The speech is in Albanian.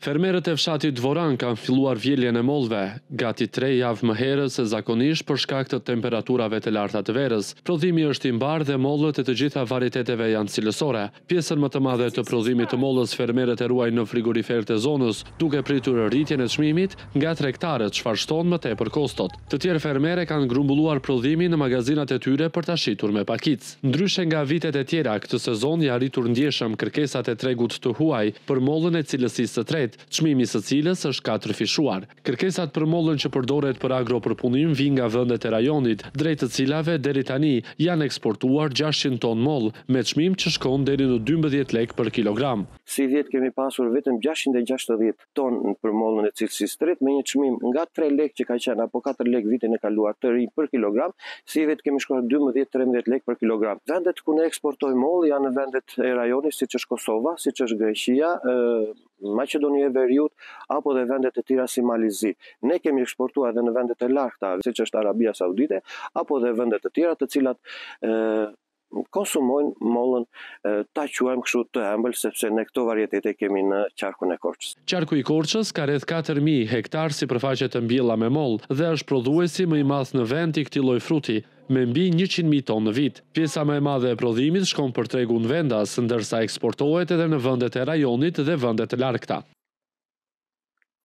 Fermerët e fshatit Voran kanë filluar vjeljen e mollëve, gati 3 javë më herët se zakonisht për shkak të temperaturave të larta të verës. Prodhimi është i mbar dhe mollët e të gjitha varieteteve janë cilësore. Pjesën më të madhe të prodhimit të mollës fermerët e ruajnë në frigorifert e zonës, duke pritur rritjen e çmimit nga tregtarët, çfarë shton më tepër kostot. Të tjerë fermerë kanë grumbulluar prodhimin në magazinat e tyre për ta shitur me pakicë. Ndryshe nga vitet e tjera, këtë sezon janë rritur ndjeshëm kërkesat e tregut të huaj për mollën e cilësisë së tretë, çmimi së cilës është katërfishuar. Kërkesat për mollën që përdoret për agropërpunim vijnë nga vendet e rajonit, drejt të cilave deri tani janë eksportuar 600 ton mollë me çmim që shkon deri në 12 lekë për kilogram. Si vjet kemi pasur vetëm 660 ton për mollën e cilësisë së tretë me një çmim nga 3 lekë që ka qenë apo 4 lekë vitin e kaluar të ri për kilogram, si vjet kemi shkuar 12-13 lekë për kilogram. Vendet ku ne eksportojmë mollë janë vendet e rajonit, siç është Kosova, siç është Greqia, Maqedonia e Veriut apo dhe vendet e tjera si Malizi. Ne kemi eksportuar edhe në vendet e larta, siç është Arabia Saudite, apo dhe vendet e tjera të cilat konsumojnë mollën, ta quajmë kështu të ëmbël, sepse ne këto varietete kemi në qarkun e Korçës. Qarku i Korçës ka rreth 4000 hektar sipërfaqe të mbjella me mollë dhe është prodhuesi më i madh në vend i këtij lloji fruti, me mbi 100.000 ton në vit. Pjesa më e madhe e prodhimit shkon për tregun vendas, ndërsa eksportohet edhe në vendet e rajonit dhe vendet e largta.